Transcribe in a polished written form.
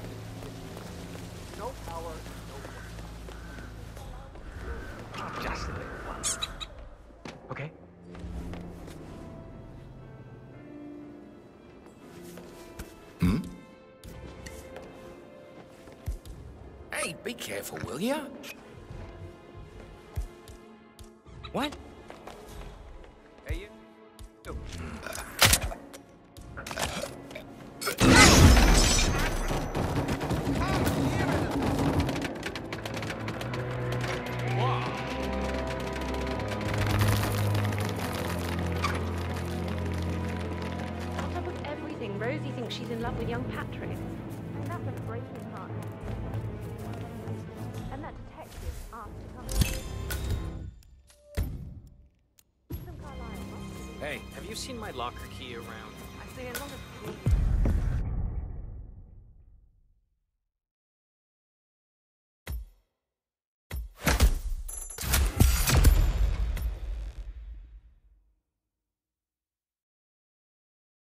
happen. No power, no work. Oh, just a bit. Okay. Hmm? Hey, be careful, will ya? What? Hey, you. On top of everything, Rosie thinks she's in love with young Patrick. And that's a breaking heart. And that detective asked to come. Hey, have you seen my locker key around? I see a lot of